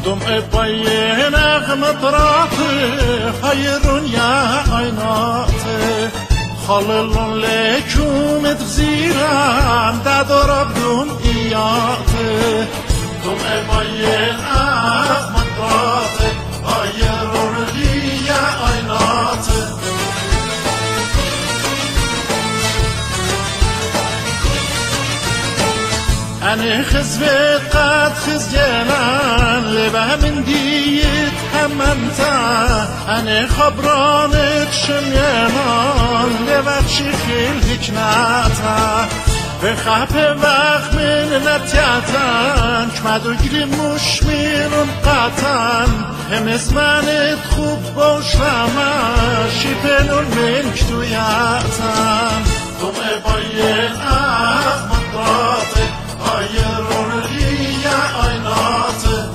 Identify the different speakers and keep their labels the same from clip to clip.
Speaker 1: دمع پای نغمت راته خیرون یا عیناته خاللون لکومت زیران دادارب دون ایاته دمع پای نغمت راته خیرون یا عیناته أنا خزبت قد خزجلان لبه من ديت همنتا أنا خبرانت شميمان لبخشي خيل هكناتا بخاف وقت من نتياتان كمدو گري مشميرون قطان هم اسمانت خوب باش رما شيپنون من كتوياتان دمع باين احمد راته خيرون ليا عيناته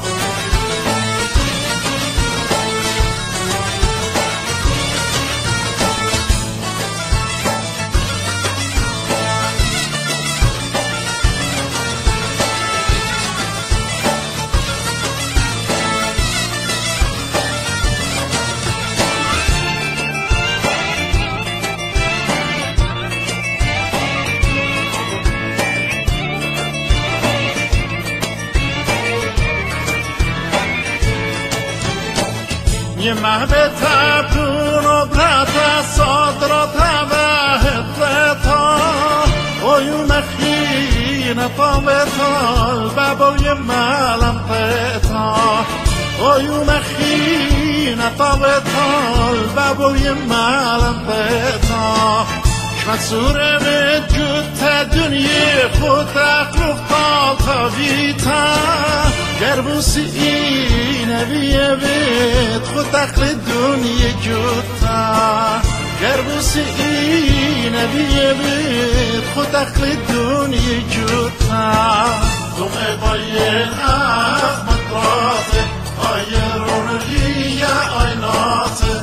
Speaker 1: يمه بتبدون وبرات صدرت وهدرتا عيون خينة طابتا الباب يمالم قطا عيون خينة طابتا الباب يمالم قطا شمسور بجد دنيا خود اقلق طالتا فيتا گربوسی نبیه بید خود اقل دنیا جوتا گربوسی نبیه بید خود اقل دنیا جوتا دمع باین احمد راته خیرون لیا عیناته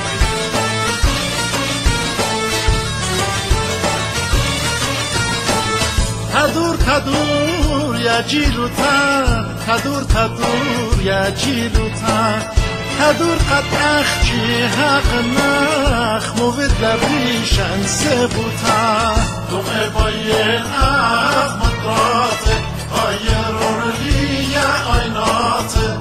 Speaker 1: تدور يا جيلوتان تدور يا جيلوتان تدور قد أخجي حق نخ موفد لبريشان سبوتان دمع باين أحمد راته خيرون ليا عيناته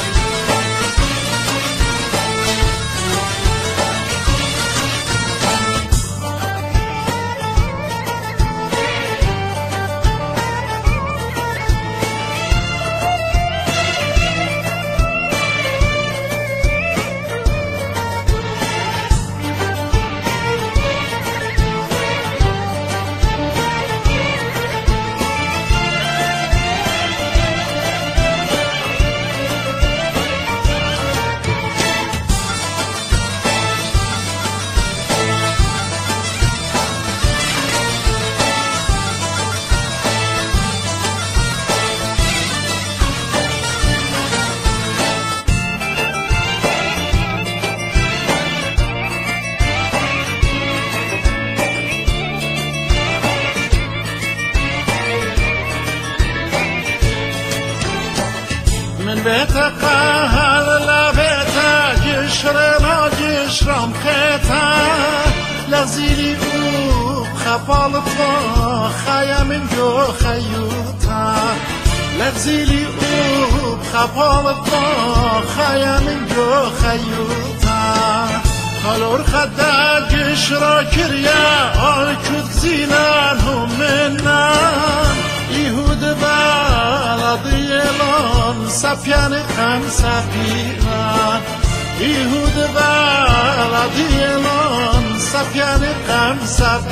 Speaker 1: بتقهل لبتا جشرنا جشرم خطا لغزيلي اوب خفالطا خيام جو خيوتا لغزيلي اوب خفالطا خيام جو خيوتا خلور خدا جشرا كريا آلكوت زينان هم منان يهود بلدي لان سفيان خم سفيران يهود بلدي لان سفيان خم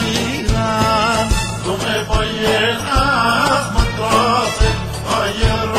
Speaker 1: سفيران دمع باين احمد راته خير